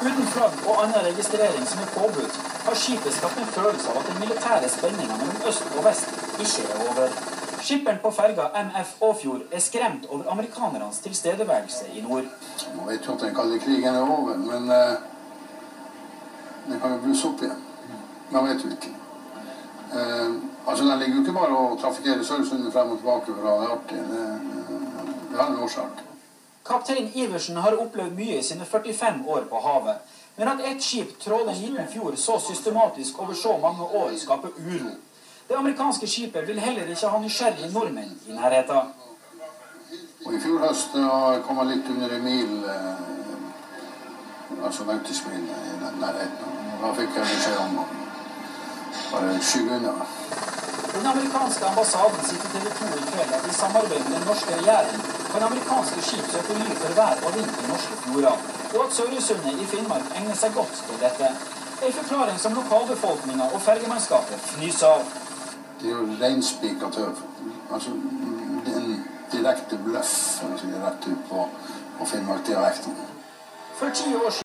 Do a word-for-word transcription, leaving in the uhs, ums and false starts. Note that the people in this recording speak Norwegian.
Uten flagg og annen registrering som er påbudt, har skipet skapt en følelse av at den militære spenningen mellom øst og vest ikke er over. Skipperen på ferga M F Åfjord er skremt over amerikanernes tilstedeværelse i nord. Man vet jo at den kalde krigen er over, men uh, den kan jo blusse opp igjen. Man vet jo ikke. Uh, altså, den ligger jo ikke bare og trafikkerer Sørøysundet frem og tilbake for å ha det artig. Det, det har en årsak. Kaptein Iversen har opplevd mye i sine førtifem år på havet, men at ett skip tråler en liten fjord så systematisk over så mange år skaper uro. Det amerikanske skipet vil heller ikke ha nysgjerrige nordmenn i nærheten. Og i fjor høst kom jeg litt under en mil, eh, altså nautismil i nærheten. Da fikk jeg beskjed om å bare skygge unna. Den amerikanske ambassaden sitter T V to i kveld at i samarbeid med den norske regjeringen kan amerikanske skip søke ly for vær og vind i norske fjorder, og at Sørøysundet i Finnmark egner seg godt til dette. En forklaring som lokalbefolkningen og fergemannskapet fnyser av. Det er jo reinspika tøv. Altså, det er en direkte bløff, rett ut på, på Finnmark-dialekten. For ti år siden